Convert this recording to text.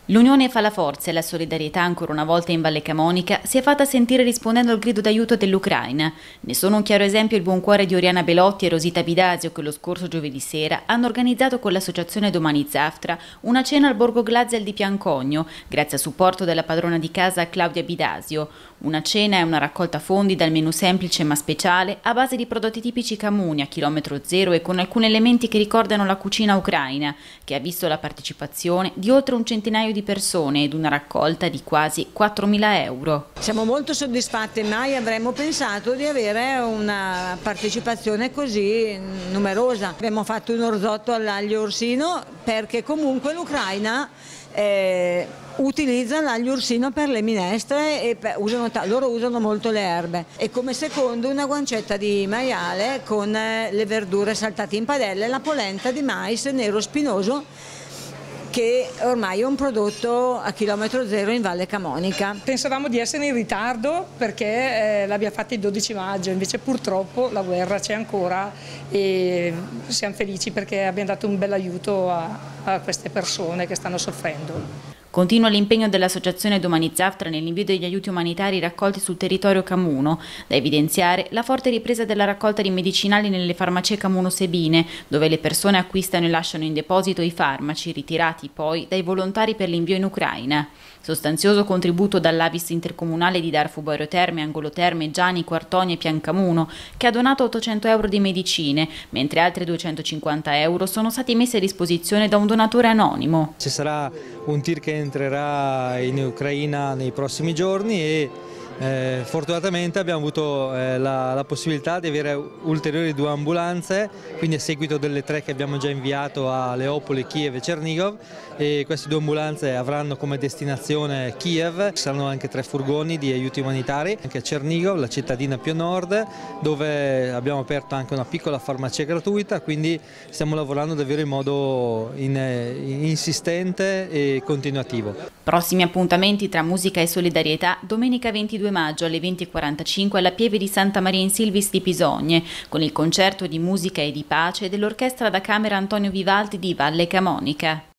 L'unione fa la forza e la solidarietà ancora una volta in Valle Camonica si è fatta sentire rispondendo al grido d'aiuto dell'Ucraina. Ne sono un chiaro esempio il buon cuore di Oriana Belotti e Rosita Bidasio che lo scorso giovedì sera hanno organizzato con l'associazione Domani Zaftra una cena al Borgo Glazial di Piancogno, grazie al supporto della padrona di casa Claudia Bidasio. Una cena è una raccolta fondi dal menù semplice ma speciale a base di prodotti tipici camuni a chilometro zero e con alcuni elementi che ricordano la cucina ucraina, che ha visto la partecipazione di oltre un centinaio di persone ed una raccolta di quasi 4.000 euro. Siamo molto soddisfatti, mai avremmo pensato di avere una partecipazione così numerosa. Abbiamo fatto un orzotto all'aglio orsino perché comunque l'Ucraina utilizza l'aglio orsino per le minestre e loro usano molto le erbe, e come secondo una guancetta di maiale con le verdure saltate in padelle e la polenta di mais nero spinoso, che ormai è un prodotto a chilometro zero in Valle Camonica. Pensavamo di essere in ritardo perché l'abbiamo fatta il 12 maggio, invece purtroppo la guerra c'è ancora e siamo felici perché abbiamo dato un bel aiuto a queste persone che stanno soffrendo. Continua l'impegno dell'associazione Domani Zaftra nell'invio degli aiuti umanitari raccolti sul territorio camuno. Da evidenziare la forte ripresa della raccolta di medicinali nelle farmacie Camuno Sebine, dove le persone acquistano e lasciano in deposito i farmaci, ritirati poi dai volontari per l'invio in Ucraina. Sostanzioso contributo dall'Avis intercomunale di Darfu Boeroterme, Angoloterme, Giani, Quartoni e Piancamuno, che ha donato 800 euro di medicine, mentre altri 250 euro sono stati messi a disposizione da un donatore anonimo. Ci sarà un tir che entrerà in Ucraina nei prossimi giorni e fortunatamente abbiamo avuto la possibilità di avere ulteriori 2 ambulanze, quindi a seguito delle 3 che abbiamo già inviato a Leopoli, Kiev e Chernigov, e queste 2 ambulanze avranno come destinazione Kiev. Ci saranno anche 3 furgoni di aiuti umanitari anche a Chernigov, la cittadina più a nord, dove abbiamo aperto anche una piccola farmacia gratuita, quindi stiamo lavorando davvero in modo insistente e continuativo. Prossimi appuntamenti tra musica e solidarietà domenica 22 maggio alle 20:45 alla Pieve di Santa Maria in Silvis di Pisogne, con il concerto di musica e di pace dell'orchestra da camera Antonio Vivaldi di Valle Camonica.